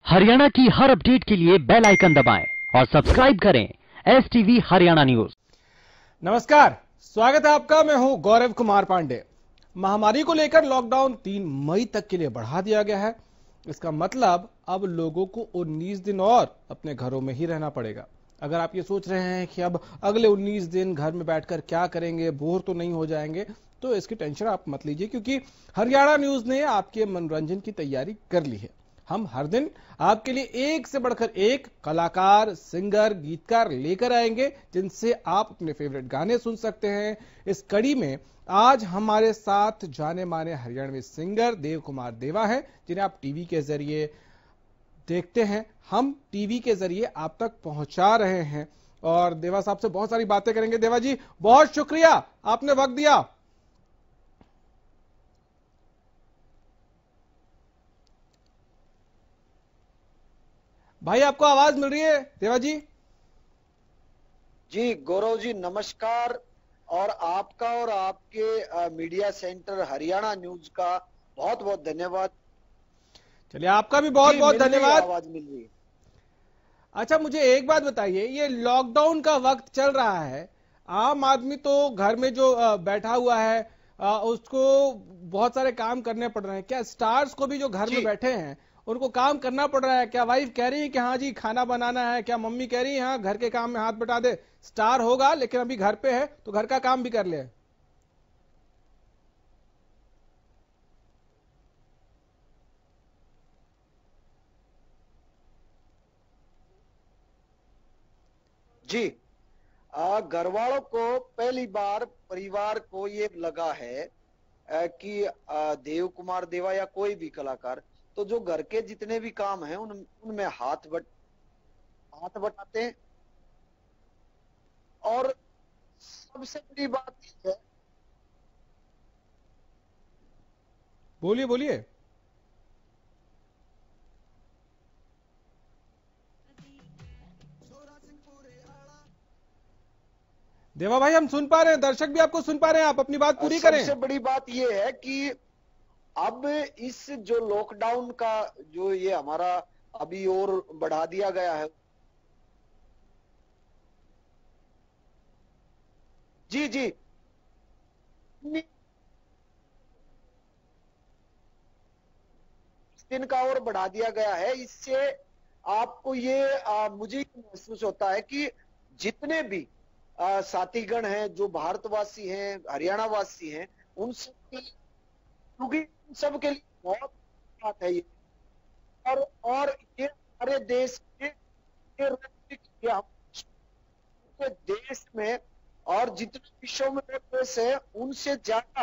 हरियाणा की हर अपडेट के लिए बेल आइकन दबाएं और सब्सक्राइब करें एसटीवी हरियाणा न्यूज। नमस्कार, स्वागत है आपका। मैं हूं गौरव कुमार पांडे। महामारी को लेकर लॉकडाउन 3 मई तक के लिए बढ़ा दिया गया है। इसका मतलब अब लोगों को 19 दिन और अपने घरों में ही रहना पड़ेगा। अगर आप ये सोच रहे हैं कि अब अगले 19 दिन घर में बैठकर क्या करेंगे, बोर तो नहीं हो जाएंगे, तो इसकी टेंशन आप मत लीजिए, क्योंकि हरियाणा न्यूज ने आपके मनोरंजन की तैयारी कर ली है। हम हर दिन आपके लिए एक से बढ़कर एक कलाकार, सिंगर, गीतकार लेकर आएंगे, जिनसे आप अपने फेवरेट गाने सुन सकते हैं। इस कड़ी में आज हमारे साथ जाने माने हरियाणवी सिंगर देव कुमार देवा हैं, जिन्हें आप टीवी के जरिए देखते हैं। हम टीवी के जरिए आप तक पहुंचा रहे हैं और देवा साहब से बहुत सारी बातें करेंगे। देवा जी, बहुत शुक्रिया, आपने वक्त दिया। भाई, आपको आवाज मिल रही है देवा जी? जी गौरव जी, नमस्कार। और आपका और आपके मीडिया सेंटर हरियाणा न्यूज का बहुत बहुत धन्यवाद। चलिए, आपका भी बहुत बहुत धन्यवाद। आवाज मिल रही है। अच्छा, मुझे एक बात बताइए, ये लॉकडाउन का वक्त चल रहा है, आम आदमी तो घर में जो बैठा हुआ है, उसको बहुत सारे काम करने पड़ रहे हैं। क्या स्टार्स को भी जो घर में बैठे हैं उनको काम करना पड़ रहा है? क्या वाइफ कह रही है कि हाँ जी खाना बनाना है? क्या मम्मी कह रही है हाँ घर के काम में हाथ बटा दे, स्टार होगा लेकिन अभी घर पे है तो घर का काम भी कर ले? जी, घर वालों को पहली बार परिवार को ये लगा है कि देव कुमार देवा या कोई भी कलाकार तो जो घर के जितने भी काम हैं उनमें हाथ बटाते हैं। और सबसे बड़ी बात ये है। बोलिए बोलिए। देवा भाई, हम सुन पा रहे हैं, दर्शक भी आपको सुन पा रहे हैं, आप अपनी बात पूरी करें। सबसे बड़ी बात यह है कि अब इस जो लॉकडाउन का जो ये हमारा अभी और बढ़ा दिया गया है। जी जी, दिन का और बढ़ा दिया गया है। इससे आपको ये मुझे महसूस होता है कि जितने भी साथीगण हैं, जो भारतवासी हैं, हरियाणा वासी हैं, उन सबके लिए बहुत बात है ये। और ये हमारे देश के देश में और जितने विश्व में देश है उनसे ज्यादा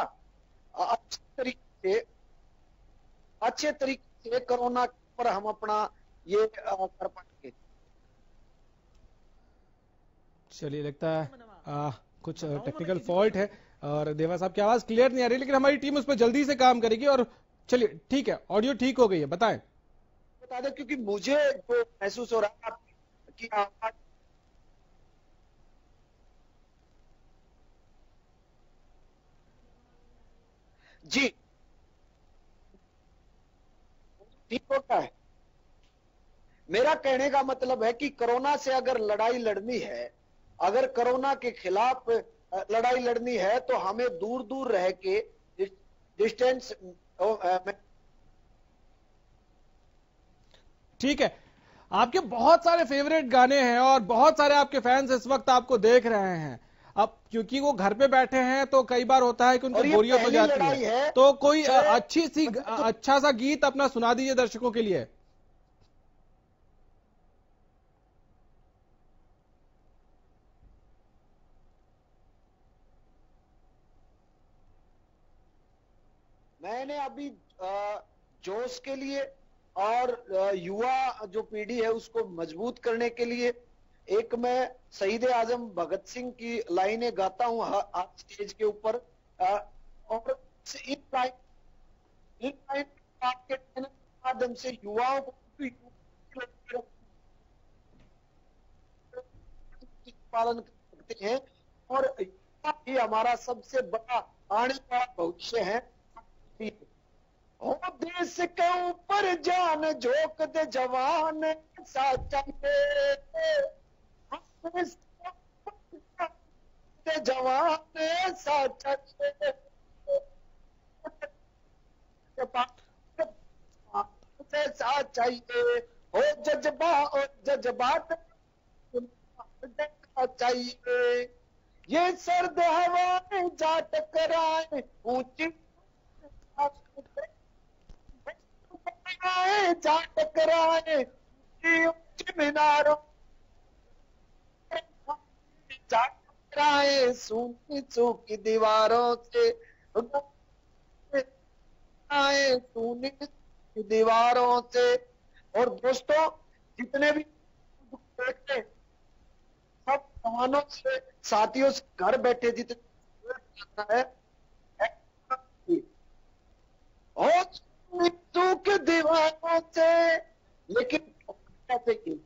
अच्छे तरीके से कोरोना पर हम अपना ये कर पाएंगे। चलिए, लगता है कुछ टेक्निकल फॉल्ट है और देवा साहब की आवाज क्लियर नहीं आ रही, लेकिन हमारी टीम उस पर जल्दी से काम करेगी। और चलिए ठीक है, ऑडियो ठीक हो गई है, बताएं। बता दें, क्योंकि मुझे जो महसूस हो रहा है कि आवाज जी ठीक होता है। मेरा कहने का मतलब है कि कोरोना से अगर लड़ाई लड़नी है, अगर कोरोना के खिलाफ लड़ाई लड़नी है तो हमें दूर दूर रह के डिस्टेंस। ठीक है, आपके बहुत सारे फेवरेट गाने हैं और बहुत सारे आपके फैंस इस वक्त आपको देख रहे हैं। अब क्योंकि वो घर पे बैठे हैं तो कई बार होता है कि उनको बोरियत हो जाती है, तो कोई अच्छा सा गीत अपना सुना दीजिए दर्शकों के लिए। मैंने अभी जोश के लिए और युवा जो पीढ़ी है उसको मजबूत करने के लिए एक मैं शहीद आजम भगत सिंह की लाइनें गाता हूं आज स्टेज के ऊपर। और इन लाइन के माध्यम से युवाओं को पालन कर सकते हैं। और ये हमारा सबसे बड़ा आने वाला भविष्य है। हो देश के ऊपर जान झोंक दे जवान सा चाहिए, देश के ऊपर जान दे जवान सा चाहिए, जैसा चाहिए हो जज्बा और जज्बात चाहिए, ये सर्द हवाएं जा टकराए ऊंची जा टकराए ऊंची ऊंची मीनारों, जा टकराए सूखी सूखी दीवारों से, आए सूनी दीवारों से। और दोस्तों जितने भी बैठे सब जवानों से साथियों से घर बैठे जितने है और मृत्यु के दीवारों से, लेकिन कैसे की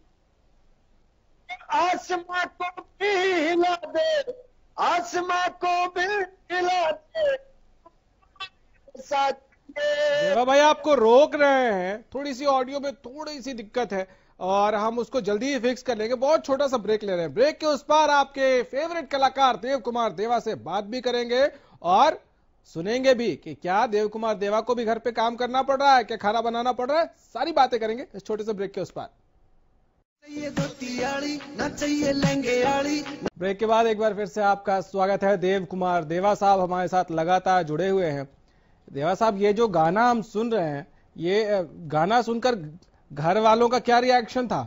आसमां को भी हिला दे, आसमां को भी हिला दे साथ। देवा भाई आपको रोक रहे हैं, थोड़ी सी ऑडियो में थोड़ी सी दिक्कत है और हम उसको जल्दी ही फिक्स कर लेंगे। बहुत छोटा सा ब्रेक ले रहे हैं, ब्रेक के उस पार आपके फेवरेट कलाकार देव कुमार देवा से बात भी करेंगे और सुनेंगे भी कि क्या देव कुमार देवा को भी घर पे काम करना पड़ रहा है, क्या खाना बनाना पड़ रहा है, सारी बातें करेंगे इस छोटे से ब्रेक के उस पार। ब्रेक के बाद एक बार फिर से आपका स्वागत है। देव कुमार देवा साहब हमारे साथ लगातार जुड़े हुए हैं। देवा साहब, ये जो गाना हम सुन रहे हैं, ये गाना सुनकर घर वालों का क्या रिएक्शन था?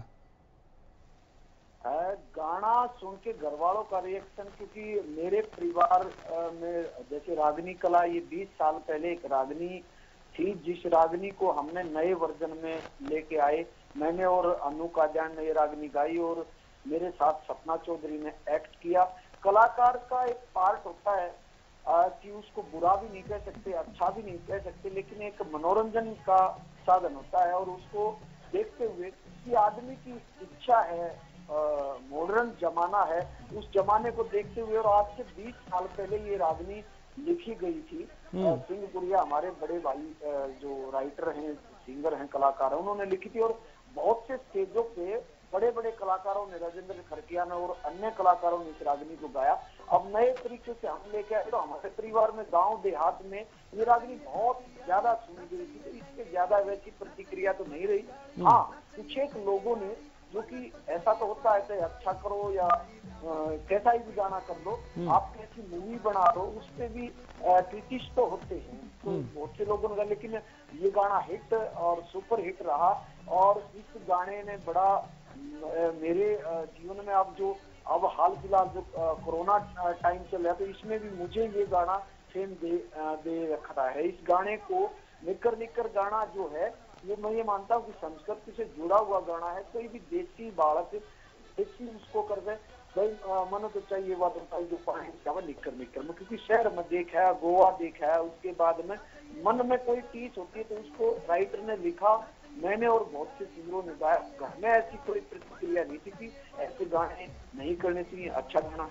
गाना सुन के घर वालों का रिएक्शन, क्योंकि मेरे परिवार में जैसे रागनी कला, ये 20 साल पहले एक रागनी थी जिस रागनी को हमने नए वर्जन में लेके आए। मैंने और अनु कादियान ने ये रागनी गाई और मेरे साथ सपना चौधरी ने एक्ट किया। कलाकार का एक पार्ट होता है कि उसको बुरा भी नहीं कह सकते, अच्छा भी नहीं कह सकते, लेकिन एक मनोरंजन का साधन होता है। और उसको देखते हुए कि आदमी की इच्छा है, मॉडर्न जमाना है, उस जमाने को देखते हुए और आज से 20 साल पहले ये रागनी लिखी गई थी। सिंह गुड़िया हमारे बड़े भाई जो राइटर हैं, सिंगर हैं, कलाकार हैं, उन्होंने लिखी थी और बहुत से स्टेजों पे बड़े बड़े कलाकारों ने, राजेंद्र खरकिया ने और अन्य कलाकारों ने इस रागनी को गाया। अब नए तरीके से हम लेके आए तो हमारे परिवार में गांव देहात में ये रागनी बहुत ज्यादा सुनी गई थी, तो इससे ज्यादा वैसी प्रतिक्रिया तो नहीं रही। हाँ, कुछ एक लोगों ने, जो कि ऐसा तो होता है कि अच्छा करो या कैसा ही भी गाना कर दो, आप कैसी मूवी बना दो, उस पर भी क्रिटिक्स तो होते हैं, तो बहुत से लोगों ने कहा, लेकिन ये गाना हिट और सुपर हिट रहा। और इस गाने ने बड़ा मेरे जीवन में अब हाल फिलहाल जो कोरोना टाइम चल रहा है, तो इसमें भी मुझे ये गाना फेम दे रखा है। इस गाने को निकर गाना जो है, ये मैं ये मानता हूँ कि संस्कृति से जुड़ा हुआ गाना है। कोई भी देसी बालक देसी उसको कर दे भाई, मन तो चाहिए बात होता है जो पानी क्या निकर में, क्योंकि शहर में देखा है, गोवा देखा है, उसके बाद में मन में कोई चीज होती है तो उसको राइटर ने लिखा, मैंने और बहुत से सिंगरों ने गाया। घर में ऐसी कोई प्रतिक्रिया नहीं थी कि ऐसे गाने नहीं करने चाहिए, अच्छा गाना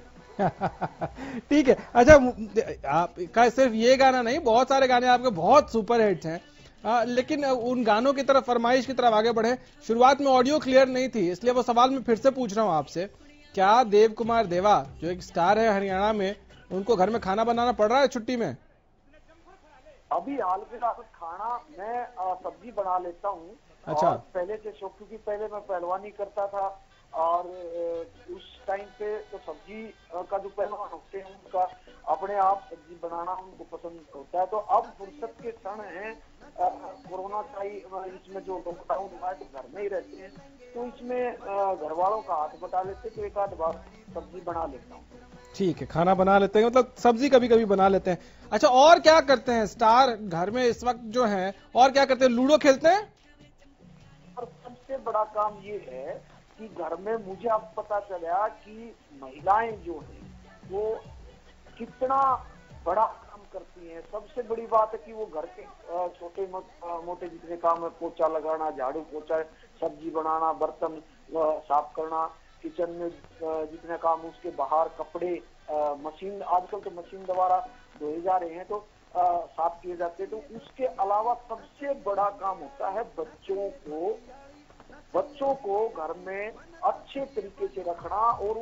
है। ठीक है। अच्छा, आपका सिर्फ ये गाना नहीं, बहुत सारे गाने आपके बहुत सुपर हिट्स हैं, लेकिन उन गानों की तरफ, फरमाइश की तरफ आगे बढ़े। शुरुआत में ऑडियो क्लियर नहीं थी, इसलिए वो सवाल मैं फिर से पूछ रहा हूं आपसे, क्या देव कुमार देवा जो एक स्टार है हरियाणा में, उनको घर में खाना बनाना पड़ रहा है छुट्टी में? अभी हाल फिलहाल खाना मैं सब्जी बना लेता हूँ। अच्छा। और पहले से शौक, क्योंकि पहले मैं पहलवानी करता था और उस टाइम पे तो सब्जी का जो पहलवान होते हैं उनका अपने आप सब्जी बनाना उनको पसंद होता है। तो अब फुर्सत के क्षण हैं, कोरोना का ही इसमें जो लॉकडाउन हुआ है तो घर में ही रहते हैं, तो इसमें घर वालों का हाथ बटा लेते, तो एक आध बार सब्जी बना लेता हूँ। ठीक है, खाना बना लेते हैं, मतलब सब्जी कभी कभी बना लेते हैं। अच्छा, और क्या करते हैं स्टार घर में इस वक्त जो है, और क्या करते हैं? लूडो खेलते हैं? और सबसे बड़ा काम ये है कि घर में मुझे अब पता चला कि महिलाएं जो हैं वो कितना बड़ा काम करती हैं। सबसे बड़ी बात है कि वो घर के छोटे मोटे जितने काम है, पोछा लगाना, झाड़ू पोछा, सब्जी बनाना, बर्तन साफ करना, किचन में जितने काम, उसके बाहर कपड़े, मशीन, आजकल तो मशीन द्वारा धोए जा रहे हैं, तो साफ किए जाते हैं। तो उसके अलावा सबसे बड़ा काम होता है बच्चों को घर में अच्छे तरीके से रखना और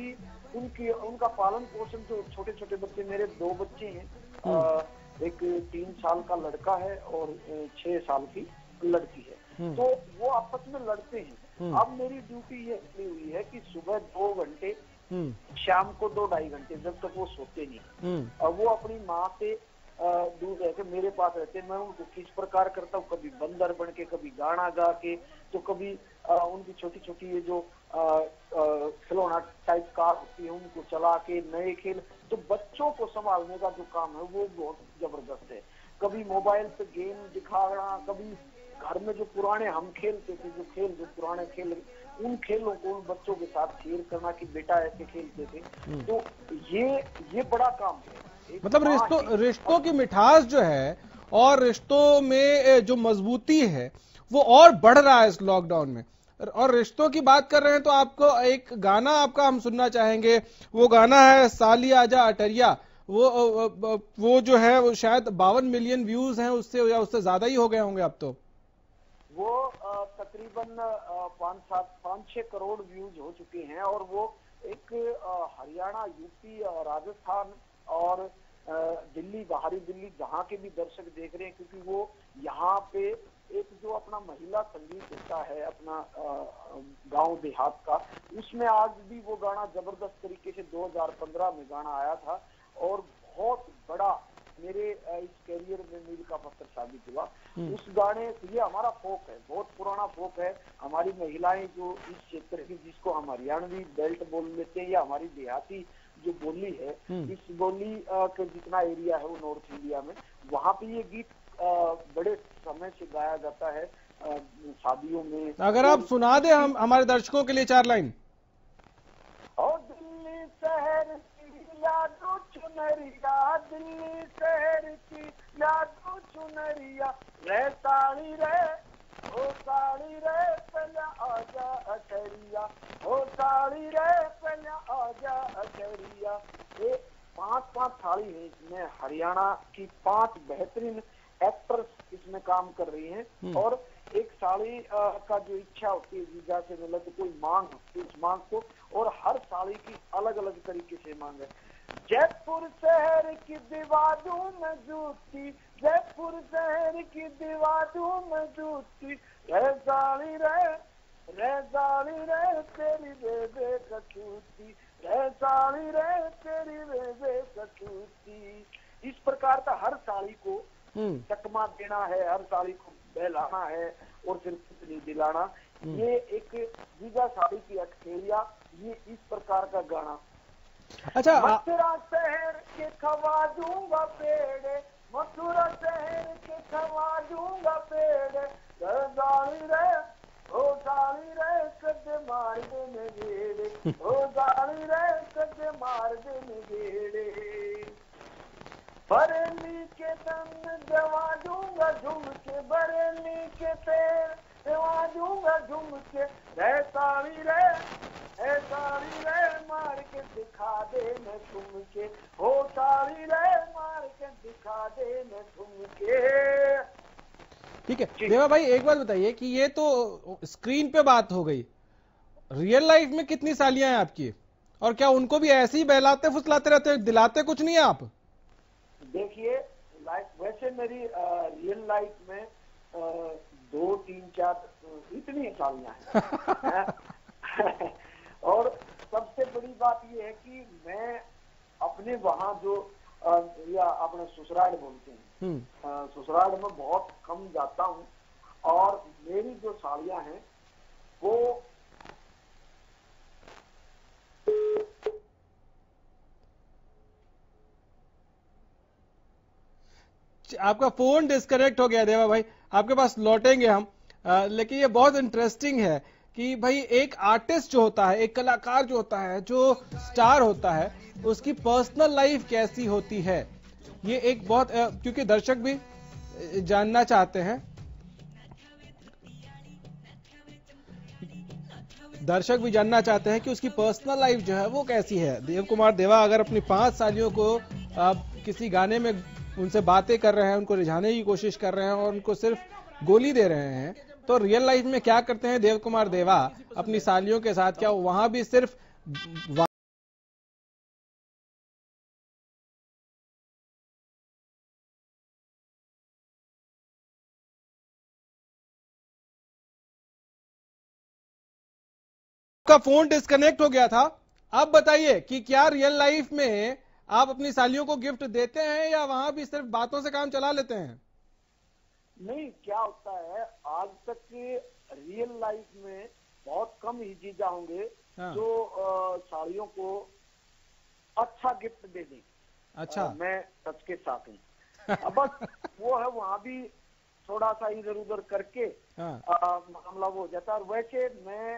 उनका पालन पोषण। जो छोटे छोटे बच्चे, मेरे 2 बच्चे हैं, एक 3 साल का लड़का है और 6 साल की लड़की है, तो वो आपस में लड़ते हैं। अब मेरी ड्यूटी ये हुई है कि सुबह 2 घंटे, शाम को 2-2.5 घंटे, जब तक वो सोते नहीं, और वो अपनी माँ से दूर रहकर मेरे पास रहते। मैं उनको किस प्रकार करता हूँ, कभी बंदर बन के, कभी गाना गा के, तो कभी उनकी छोटी छोटी ये जो खिलौना टाइप कार होती है उनको चला के, नए खेल। तो बच्चों को संभालने का जो काम है वो बहुत जबरदस्त है। कभी मोबाइल पे गेम दिखाना, कभी घर में जो पुराने हम खेलते थे, जो पुराने खेल, उन खेलों को उन बच्चों के साथ शेयर करना कि बेटा ऐसे खेलते थे। तो ये बड़ा काम है। मतलब रिश्तों की मिठास जो है और रिश्तों में जो मजबूती है वो और बढ़ रहा है इस लॉकडाउन में। और रिश्तों की बात कर रहे हैं तो आपको एक गाना आपका हम सुनना चाहेंगे। वो गाना है साली आजा अटरिया। वो जो है वो शायद 52 मिलियन व्यूज हैं, उससे या उससे ज्यादा ही हो गए होंगे अब तो। वो तकरीबन 5-6 करोड़ व्यूज हो चुके हैं। और वो एक हरियाणा, यूपी, राजस्थान और दिल्ली, बाहरी दिल्ली, जहाँ के भी दर्शक देख रहे हैं, क्योंकि वो यहाँ पे एक जो अपना महिला संगीत होता है अपना गांव देहात का, उसमें आज भी वो गाना जबरदस्त तरीके से 2015 में गाना आया था और बहुत बड़ा मेरे इस कैरियर में मील का पत्थर साबित हुआ। उस गाने, ये हमारा फोक है, बहुत पुराना फोक है। हमारी महिलाएं जो इस क्षेत्र की, जिसको हम हरियाणवी बेल्ट बोल लेते हैं, या हमारी देहाती जो बोली है, इस बोली का जितना एरिया है वो नॉर्थ इंडिया में, वहाँ पे ये गीत बड़े समय से गाया जाता है शादियों में। अगर आप सुना दे हम हमारे दर्शकों के लिए 4 लाइन। और दिल्ली शहर की यादों चुनरिया, दिल्ली शहर की यादों चुनरिया, रे साड़ी रे, ओ साड़ी रे, पहले आजा अटरिया, ओ साड़ी रे, पहले आजा अटरिया। ये 5 साड़ी है इसमें। हरियाणा की 5 बेहतरीन एक्टर्स इसमें काम कर रही हैं। और एक साड़ी का जो इच्छा होती है वीजा से मिला, तो कोई मांग होती है, उस मांग को, और हर साड़ी की अलग अलग तरीके से मांग है। जयपुर शहर की दीवारों में जूती, जयपुर शहर की दीवारों में जूती, रे साड़ी रे, रे साड़ी रे, तेरी बेबे कसूती, रे साड़ी रे, तेरी बेबे कसूती। इस प्रकार का हर साड़ी को चकमा देना है, हर साड़ी को बहलाना है और फिर कितनी दिलाना। ये एक वीजा साड़ी की अटकेलिया, ये इस प्रकार का गाना। अच्छा, मथुरा शहर के खवा दूंगा पेड़, मथुरा शहर के खवा दूंगा पेड़, साड़ी रे, ओ साड़ी रे, कदे मार देने गेड़े, ओ साड़ी रे, कदे मार देने गेड़े। बरेली के तन जवा दूंगा झुमके, बरेली के तेल जवा दूंगा झुमके, रे साड़ी रे, ए साड़ी रे, मार के दिखा दे मैं झुमके, हो साड़ी रे, मार के दिखा दे मैं झुमके। ठीक है देवा भाई, एक बात बताइए कि ये तो स्क्रीन पे बात हो गई, रियल लाइफ में कितनी सालियां हैं आपकी, और क्या उनको भी ऐसे ही बहलाते फुसलाते रहते, दिलाते कुछ नहीं है आप? देखिए, वैसे मेरी रियल लाइफ में 2, 3, 4 इतनी सालियां हैं। और सबसे बड़ी बात यह है कि मैं अपने वहां जो या अपने ससुराल बोलते हैं, ससुराल में बहुत कम जाता हूँ। और मेरी जो साड़ियां हैं वो आपका फोन डिस्कनेक्ट हो गया देवा भाई, आपके पास लौटेंगे हम। लेकिन ये बहुत इंटरेस्टिंग है कि भाई एक आर्टिस्ट जो होता है, एक कलाकार जो होता है, जो स्टार होता है, उसकी पर्सनल लाइफ कैसी होती है। ये एक बहुत क्योंकि दर्शक भी जानना चाहते हैं, दर्शक भी जानना चाहते हैं कि उसकी पर्सनल लाइफ जो है वो कैसी है। देव कुमार देवा अगर अपनी 5 सालियों को किसी गाने में उनसे बातें कर रहे हैं, उनको रिझाने की कोशिश कर रहे हैं और उनको सिर्फ गोली दे रहे हैं, तो रियल लाइफ में क्या करते हैं देव कुमार देवा अपनी सालियों के साथ? क्या वहां भी सिर्फ का फोन डिस्कनेक्ट हो गया था? अब बताइए कि क्या रियल लाइफ में आप अपनी सालियों को गिफ्ट देते हैं या वहां भी सिर्फ बातों से काम चला लेते हैं? नहीं, क्या होता है, आज तक के रियल लाइफ में बहुत कम ही जीजा होंगे हाँ। जो साड़ियों को अच्छा गिफ्ट दे दें। अच्छा। मैं सच के साथ हूँ। अब बस वो है, वहां भी थोड़ा सा इधर उधर करके हाँ। मामला वो हो जाता है। और वैसे मैं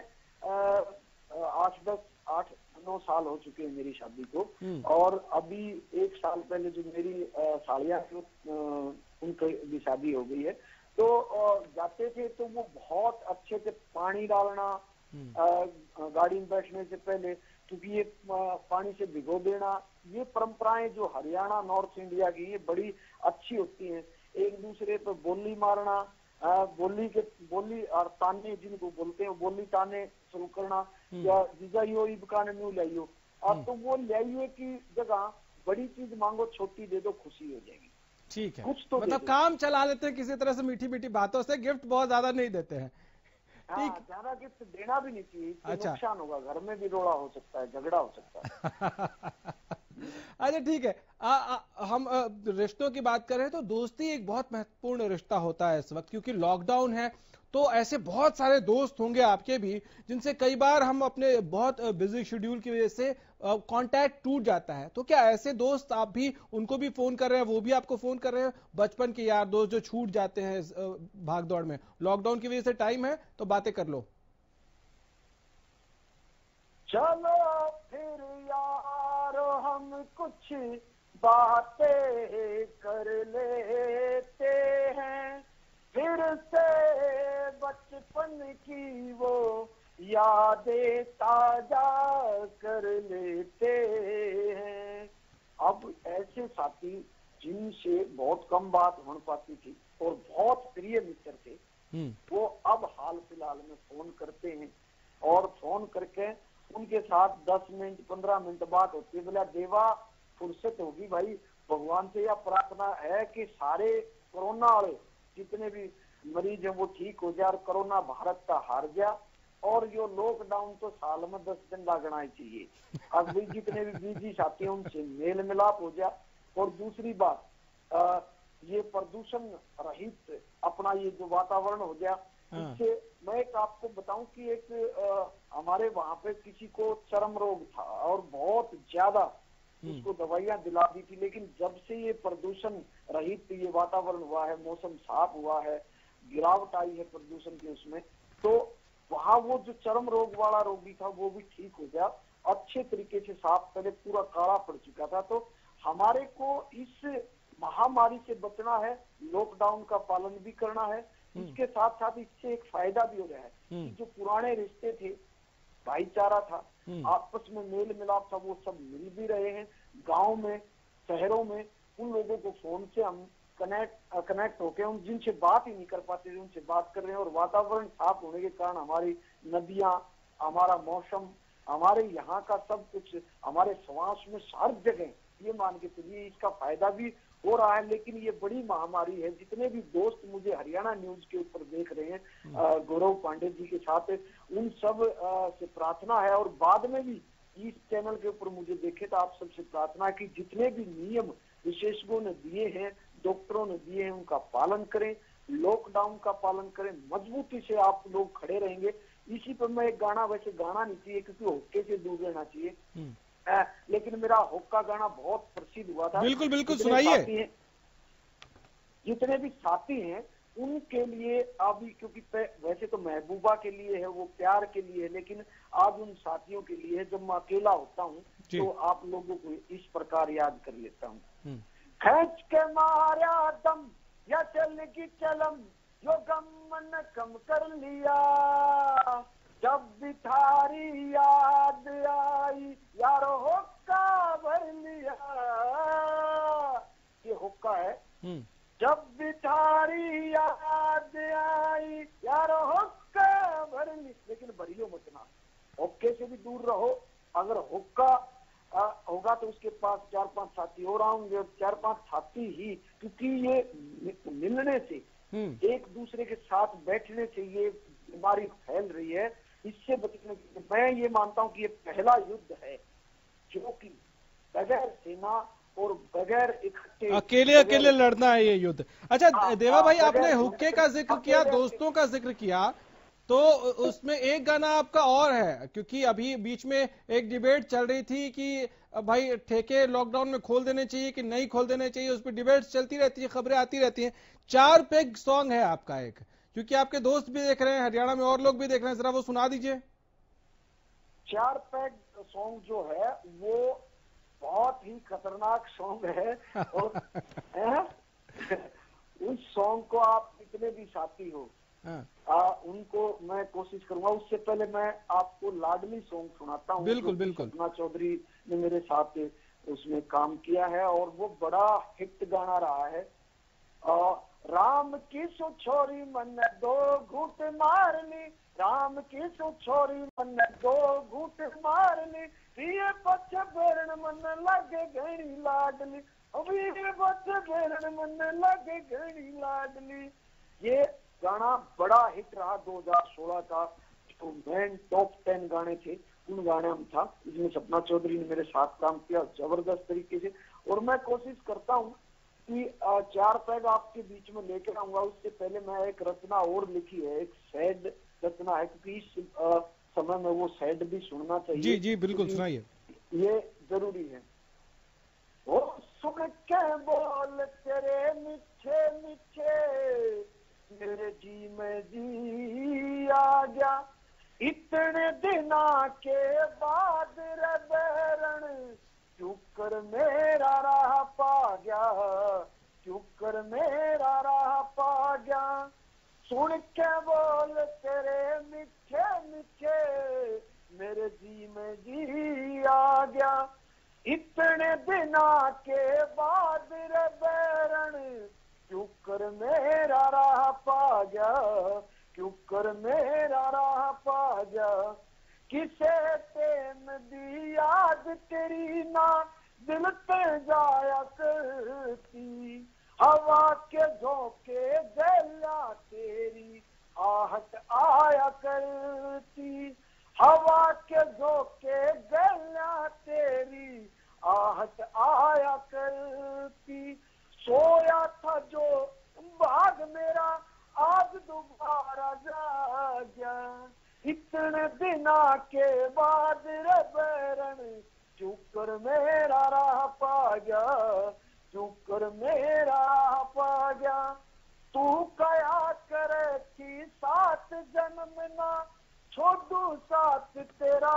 8-9 साल हो चुके हैं मेरी शादी को, और अभी 1 साल पहले जो मेरी साड़ियाँ थी उनकी भी शादी हो गई है। तो जाते थे तो वो बहुत अच्छे से पानी डालना गाड़ी में बैठने से पहले, क्योंकि ये पानी से भिगो देना, ये परंपराएं जो हरियाणा नॉर्थ इंडिया की, ये बड़ी अच्छी होती हैं। एक दूसरे पर बोली मारना, बोली और ताने जिनको बोलते हैं, बोली ताने शुरू करना, या जीजा यो इबकाने न्यू लाइयो। अब तो वो लाइयो की जगह बड़ी चीज मांगो, छोटी दे दो, खुशी हो जाएगी। ठीक है, कुछ तो मतलब काम चला लेते हैं किसी तरह से, मीठी मीठी बातों से, गिफ्ट बहुत ज्यादा नहीं देते हैं। हाँ, ज्यादा गिफ्ट देना भी नहीं चाहिए, इससे अच्छा। नुकसान होगा, घर में भी रोड़ा हो सकता है, झगड़ा हो सकता है। अच्छा ठीक है। हम रिश्तों की बात कर रहे हैं तो दोस्ती एक बहुत महत्वपूर्ण रिश्ता होता है इस वक्त, क्योंकि लॉकडाउन है। तो ऐसे बहुत सारे दोस्त होंगे आपके भी जिनसे कई बार हम अपने बहुत बिजी शेड्यूल की वजह से कांटेक्ट टूट जाता है। तो क्या ऐसे दोस्त आप भी उनको भी फोन कर रहे हैं, वो भी आपको फोन कर रहे हैं, बचपन के यार दोस्त जो छूट जाते हैं भाग दौड़ में? लॉकडाउन की वजह से टाइम है तो बातें कर लो। चलो फिर यार हम कुछ बातें कर लेते हैं, फिर से बचपन की वो यादें ताजा कर लेते हैं। अब ऐसे साथी जिनसे बहुत कम बात हो पाती थी और बहुत प्रिय मित्र थे, वो अब हाल फिलहाल में फोन करते हैं, और फोन करके उनके साथ 10 मिनट 15 मिनट बात होती है। बोला देवा फुर्सत होगी भाई, भगवान से यह प्रार्थना है कि सारे कोरोना वाले जितने भी मरीज हैं वो ठीक हो जाए और कोरोना भारत का हार गया, और यो लॉकडाउन तो साल में 10 दिन लगना चाहिए। अब भी जितने भी बिजी साथी हैं उनसे मेल मिलाप हो जाए। और दूसरी बात, ये प्रदूषण रहित अपना ये जो वातावरण हो गया, इससे मैं एक आपको बताऊं कि एक हमारे वहां पे किसी को चर्म रोग था और बहुत ज्यादा उसको दवाइयां दिला दी थी, लेकिन जब से ये प्रदूषण रहित ये वातावरण हुआ है, मौसम साफ हुआ है, गिरावट आई है प्रदूषण की उसमें, तो वहां वो जो चर्म रोग वाला रोगी था वो भी ठीक हो गया अच्छे तरीके से, साफ, पहले पूरा काला पड़ चुका था। तो हमारे को इस महामारी से बचना है, लॉकडाउन का पालन भी करना है, इसके साथ साथ इससे एक फायदा भी हो रहा है कि जो पुराने रिश्ते थे, भाईचारा था, आपस में मेल मिलाप था, वो सब मिल भी रहे हैं। गांव में, शहरों में उन लोगों को फोन से हम कनेक्ट होके उन जिनसे बात ही नहीं कर पाते थे उनसे बात कर रहे हैं। और वातावरण साफ होने के कारण हमारी नदियां, हमारा मौसम, हमारे यहाँ का सब कुछ, हमारे श्वास में हर जगह, ये मान के चलिए इसका फायदा भी हो रहा है। लेकिन ये बड़ी महामारी है। जितने भी दोस्त मुझे हरियाणा न्यूज के ऊपर देख रहे हैं गौरव पांडे जी के साथ, उन सब से प्रार्थना है, और बाद में भी इस चैनल के ऊपर मुझे देखे तो आप सबसे प्रार्थना है कि जितने भी नियम विशेषज्ञों ने दिए हैं, डॉक्टरों ने दिए हैं, उनका पालन करें, लॉकडाउन का पालन करें, मजबूती से आप लोग खड़े रहेंगे। इसी पर मैं एक गाना, वैसे गाना नहीं चाहिए क्योंकि होक्के से दूर रहना चाहिए, लेकिन मेरा होक्का गाना बहुत प्रसिद्ध हुआ था। बिल्कुल बिल्कुल सुनाइए। जितने भी साथी हैं उनके लिए अभी, क्योंकि वैसे तो महबूबा के लिए है, वो प्यार के लिए है, लेकिन आज उन साथियों के लिए है। जब मैं अकेला होता हूँ तो आप लोगों को इस प्रकार याद कर लेता हूँ। खींच के मारा दम या चलने की चलम, जो गम मन कम कर लिया, जब भी थारी याद आई यारो होक्का भर लिया, ये हुक्का है। हम्म। जब बिठारी याद आई यारो हुक्का भर ली, लेकिन भरियो मत ना, हुक्के से भी दूर रहो। अगर हुक्का होगा तो उसके पास 4-5 साथी और आएंगे, 4-5 साथी ही, क्योंकि ये मिलने से, एक दूसरे के साथ बैठने से ये बीमारी फैल रही है। इससे बचने के लिए मैं ये मानता हूं कि ये पहला युद्ध है जो कि बगैर सेना और बगैर इकट्ठे, अकेले लड़ना है ये युद्ध। अच्छा देवा भाई, आपने हुक्के का जिक्र किया, दोस्तों का जिक्र किया, तो उसमें एक गाना आपका और है, क्योंकि अभी बीच में एक डिबेट चल रही थी कि भाई ठेके लॉकडाउन में खोल देने चाहिए कि नहीं खोल देने चाहिए, उस पर डिबेट चलती रहती है, खबरें आती रहती हैं। 4 पेग सॉन्ग है आपका एक, क्योंकि आपके दोस्त भी देख रहे हैं, हरियाणा में और लोग भी देख रहे हैं, जरा वो सुना दीजिए। 4 पेग सॉन्ग जो है वो बहुत ही खतरनाक सॉन्ग है। और उस सॉन्ग को आप कितने भी साथी हो, उनको मैं कोशिश करूंगा। उससे पहले मैं आपको लाडली सॉन्ग सुनाता हूँ। बिल्कुल बिल्कुल। सपना चौधरी ने मेरे साथ उसमें काम किया है और वो बड़ा हिट गाना रहा है। राम की सो छोरी मन 2 घूंट मार ली, राम की सो छोरी मन 2 घूंट मार ली, पिए पछ बेरन मन लगे घणी लाडली, अभी पछ बेरन मन लगे घणी लाडली। ये गाना बड़ा हिट रहा 2016 का, जो मैन टॉप 10 गाने थे उन गाने में था। इसमें सपना चौधरी ने मेरे साथ काम किया जबरदस्त तरीके से। और मैं कोशिश करता हूँ कि 4 पैग आपके बीच में लेकर आऊंगा। उससे पहले मैं एक रचना और लिखी है, एक सैड रचना है, क्योंकि इस समय में वो सैड भी सुनना चाहिए। जी जी बिल्कुल, सुनाइए। ये जरूरी है। वो सुन के बोल तेरे मीठे मीठे, मेरे जी में जी आ गया, इतने दिना के बाद रे बैरण, चुप कर मेरा राह पा गया, चुप कर मेरा राह पा गया। सुन के बोल तेरे मीठे मीठे, मेरे जी में जी आ गया, इतने दिना के बाद रे बैरण, क्यों कर मेरा राह पा गया, क्यों कर मेरा राह पा गया। किसे तेन दी याद तेरी ना दिल पे जाया करती, हवा के झोंके गैया तेरी आहट आया करती, हवा के झोंके गैया तेरी आहट आया करती। सोया था जो बाग मेरा आज दोबारा जागा, इतने दिना के बाद रे बैरण, चुप कर मेरा राह पा गया, चुप कर मेरा राह पा गया। तू कया करे कि 7 जन्म ना छोड़ू साथ तेरा,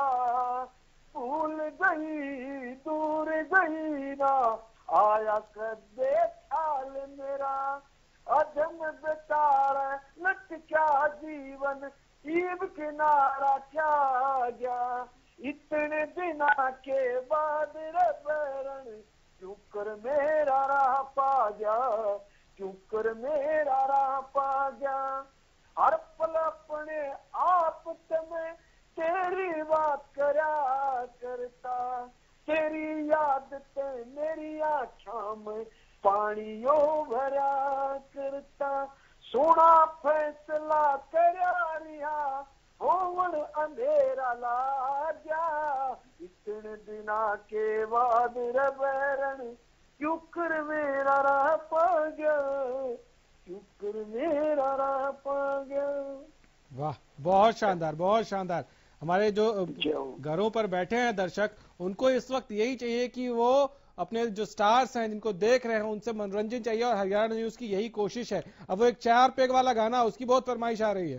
भूल गई दूर गई ना आया कर दे ख्याल मेरा। अधम बेचारा लट क्या जीवन ईब किनारा क्या गया, इतने दिना के बाद रे बैरण, क्यों कर मेरा राह पा गया, क्यों कर मेरा राह पा गया। हर पल अपने आप में तेरी बात करा करता, तेरी याद ते मेरी आँखों में पानियों भरा करता। सोना फैसला करा रिया होवन अंधेरा ला जा, इतने दिना के बाद रे बैरण, क्यों कर मेरा राह पा गया, क्यों कर मेरा राह पा गया। वाह, बहुत शानदार, बहुत शानदार। हमारे जो घरों पर बैठे हैं दर्शक, उनको इस वक्त यही चाहिए कि वो अपने जो स्टार्स हैं जिनको देख रहे हैं उनसे मनोरंजन चाहिए, और हरियाणा न्यूज की यही कोशिश है। अब वो एक 4 पेग वाला गाना, उसकी बहुत फरमाइश आ रही है।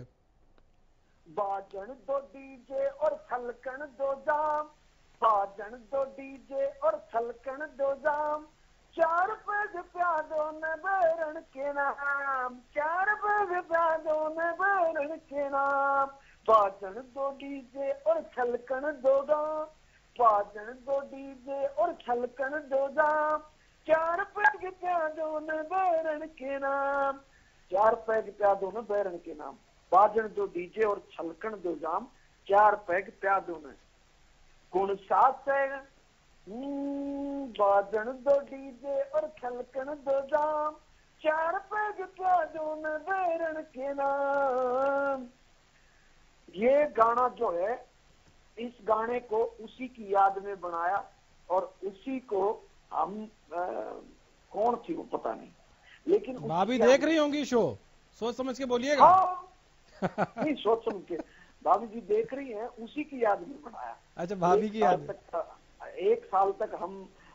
बाजन दो डीजे और छलकन दो जाम, बाजन दो डीजे और छलकन दो जाम, 4 पेग प्यादों ने बैरण के नाम, 4 पेग प्यादों ने बैरण के नाम। बाजन दो डीजे और छलकन दो जाम, बाजन दो डीजे और छलकन दो जाम, चार पैग प्यादो न बैरन के नाम, चार पैग प्यादो न बैरन के नाम, बाजन दो डीजे और छलकन दो जाम, चार पैग प्यादो न गुण सात है, बाजन दो डीजे और छलकन दो जाम, चार पैग प्यादो न बैरन के नाम। ये गाना जो है, इस गाने को उसी की याद में बनाया और उसी को हम कौन थी वो पता नहीं, लेकिन भाभी देख रही होंगी शो, सोच समझ के बोलिएगा। हाँ, नहीं सोच समझ के भाभी जी देख रही हैं, उसी की याद में बनाया। अच्छा, भाभी की याद। एक साल तक हम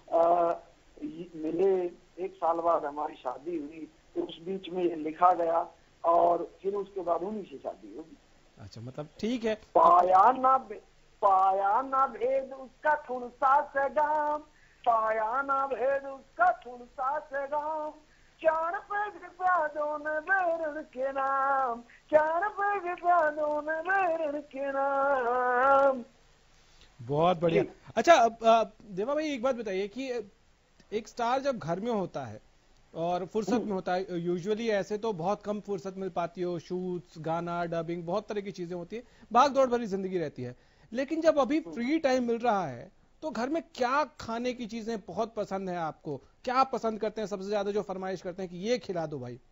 मिले, एक साल बाद हमारी शादी हुई, तो उस बीच में ये लिखा गया और फिर उसके बाद उन्हीं से शादी होगी। अच्छा, मतलब ठीक है। पाया ना भेद उसका थुनसा से गाम, पाया ना भेद उसका थुनसा से गाम, चार पैग प्यादो न बैरन के नाम, चार पैग प्यादो न बैरन के नाम। बहुत बढ़िया। अच्छा, देवा भाई एक बात बताइए कि एक स्टार जब घर में होता है और फुर्सत में होता है, यूजुअली ऐसे तो बहुत कम फुर्सत मिल पाती हो, शूट्स, गाना, डबिंग, बहुत तरह की चीजें होती है, भाग दौड़ भरी जिंदगी रहती है, लेकिन जब अभी फ्री टाइम मिल रहा है तो घर में क्या खाने की चीजें बहुत पसंद है आपको, क्या पसंद करते हैं सबसे ज्यादा, जो फरमाइश करते हैं कि ये खिला दो भाई?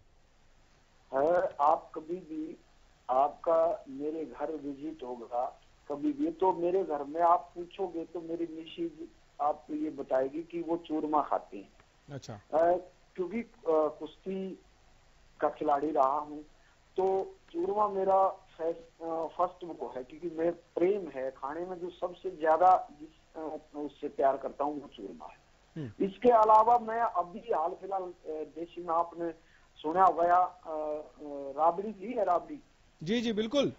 आप कभी भी आपका मेरे घर विजिट होगा, कभी भी तो मेरे घर में आप पूछोगे तो मेरी मिसेज आपको ये बताएगी कि वो चूरमा खाते हैं। अच्छा। क्योंकि कुश्ती का खिलाड़ी रहा हूँ, तो चूरमा मेरा फर्स्ट वो है, क्योंकि मैं प्रेम है खाने में, जो सबसे ज्यादा उससे प्यार करता हूँ वो चूरमा है। इसके अलावा मैं अभी हाल फिलहाल देशी में आपने सुना गया राबड़ी भी है, राबड़ी। जी जी बिल्कुल।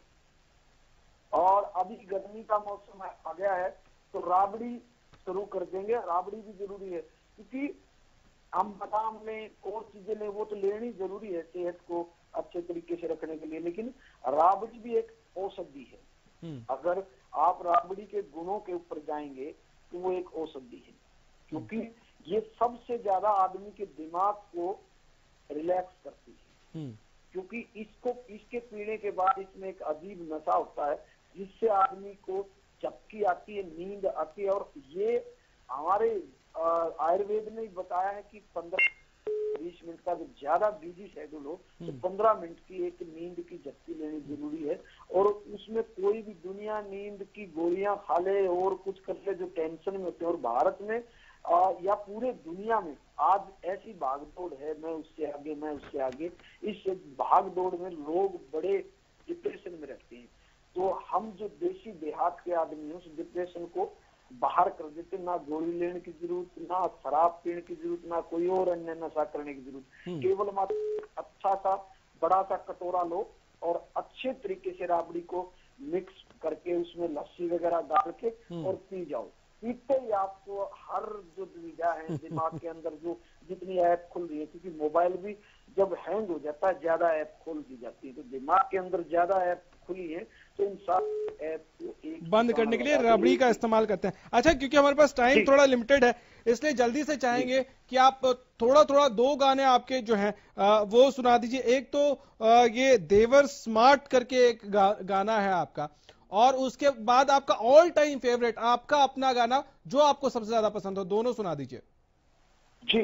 और अभी गर्मी का मौसम आ गया है तो राबड़ी शुरू कर देंगे। राबड़ी भी जरूरी है, क्योंकि हम बादाम लें और चीजें लें, वो तो लेनी जरूरी है सेहत को अच्छे तरीके से रखने के लिए, लेकिन राबड़ी भी एक औषधि है। अगर आप राबड़ी के गुणों के ऊपर जाएंगे तो वो एक औषधि है, क्योंकि ये सबसे ज्यादा आदमी के दिमाग को रिलैक्स करती है। क्योंकि इसके पीने के बाद इसमें एक अजीब नशा होता है जिससे आदमी को झपकी आती है, नींद आती है। और ये हमारे आयुर्वेद ने बताया है कि 15-20 मिनट का, जो ज्यादा बिजी शेड्यूल हो तो 15 मिनट की एक नींद की झपकी लेनी जरूरी है। और उसमें कोई भी दुनिया नींद की गोलियां खा ले और कुछ कर ले जो टेंशन में होते हैं। और भारत में या पूरे दुनिया में आज ऐसी भागदौड़ है, मैं उससे आगे, मैं उससे आगे, इस भागदौड़ में लोग बड़े डिप्रेशन में रहते हैं। तो हम जो देशी देहात के आदमी हैं, उस डिप्रेशन को बाहर कर देते। ना गोली लेने की जरूरत, ना शराब पीने की जरूरत, ना कोई और अन्य नशा करने की जरूरत। केवल मात्र अच्छा सा बड़ा सा कटोरा लो और अच्छे तरीके से राबड़ी को मिक्स करके उसमें लस्सी वगैरह डाल के और पी जाओ। पीते ही आपको हर जो दुविधा है दिमाग के अंदर, जो जितनी ऐप खुल रही है, क्योंकि मोबाइल भी जब हैंग हो जाता है ज्यादा ऐप खोल दी जाती है, तो दिमाग के अंदर ज्यादा ऐप खुली है, तो इन सारी ऐप को एक बंद करने के लिए रबड़ी का इस्तेमाल करते हैं। अच्छा, क्योंकि हमारे पास टाइम थोड़ा लिमिटेड है, इसलिए जल्दी से चाहेंगे कि आप थोड़ा थोड़ा 2 गाने आपके जो हैं वो सुना दीजिए। एक तो ये देवर स्मार्ट करके एक गाना है आपका, और उसके बाद आपका ऑल टाइम फेवरेट, आपका अपना गाना जो आपको सबसे ज्यादा पसंद हो, दोनों सुना दीजिए। जी,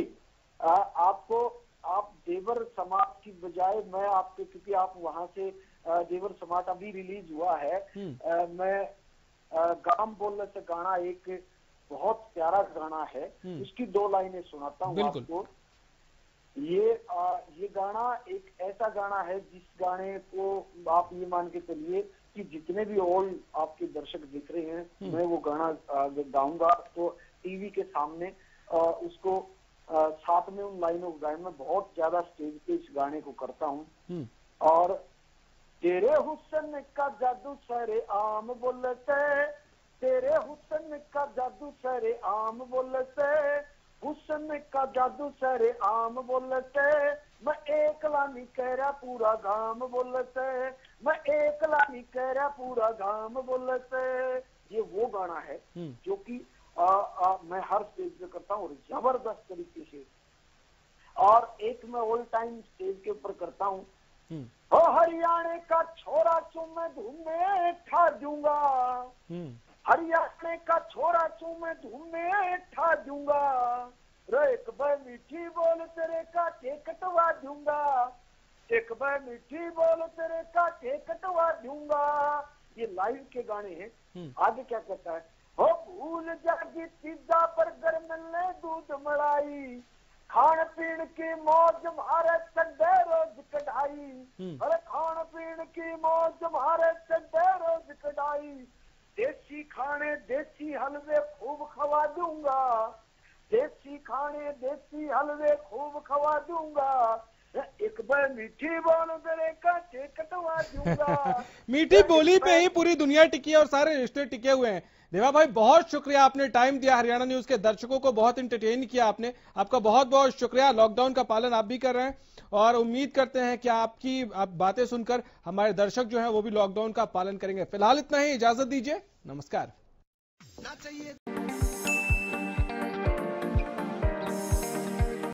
आपको आप देवर समाज की बजाय मैं आपके, क्योंकि आप वहां से देवर समाज अभी रिलीज हुआ है, मैं गाम बोलने से गाना एक बहुत प्यारा गाना है, उसकी 2 लाइनें सुनाता हूँ आपको। ये गाना एक ऐसा गाना है जिस गाने को आप ये मान के चलिए कि जितने भी ओल्ड आपके दर्शक दिख रहे हैं, मैं वो गाना गाऊंगा तो टीवी के सामने उसको साथ में उन लाइनों को गाए। मैं बहुत ज्यादा स्टेज पे इस गाने को करता हूँ। और तेरे हुस्न का जादू सरे आम बोलते, तेरे हुस्न का जादू सरे आम बोलते, हुस्न का जादू सरे आम बोलते, मैं एकला नहीं कह रहा पूरा गाम बोलते, मैं एकला नहीं कह रहा पूरा गाम बोलते। ये वो गाना है जो कि मैं हर स्टेज पे करता हूँ और जबरदस्त तरीके से। और एक मैं ऑल टाइम स्टेज के ऊपर करता हूँ, ओ हरियाणा का छोरा चूमे धूम में ठा दूंगा, हरियाणा का छोरा चूमे धूम में ठा दूंगा, रे एक बार मीठी बोल तेरे का के कटवा दूंगा, एक बार मीठी बोल तेरे का के कटवा दूंगा। ये लाइव के गाने हैं। आगे क्या कहता है, हो भूल जागी पिज्जा बर्गर मिलने दूध मलाई, खान पीन की मौज मारे चड्डे रोज कढ़ाई, अरे खान पीन की मौज मारे चड्डे रोज कढ़ाई, देसी खाने देसी हलवे खूब खवा दूंगा, देसी खाने देसी हलवे खूब खवा दूंगा, एक बार मीठी बोल तेरे का के कटवा दूंगा। मीठी बोली पे ही पूरी दुनिया टिकी है और सारे रिश्ते टिके हुए हैं। देवा भाई बहुत शुक्रिया, आपने टाइम दिया, हरियाणा न्यूज के दर्शकों को बहुत इंटरटेन किया आपने, आपका बहुत बहुत शुक्रिया। लॉकडाउन का पालन आप भी कर रहे हैं और उम्मीद करते हैं कि आपकी बातें सुनकर हमारे दर्शक जो हैं वो भी लॉकडाउन का पालन करेंगे। फिलहाल इतना ही, इजाजत दीजिए, नमस्कार।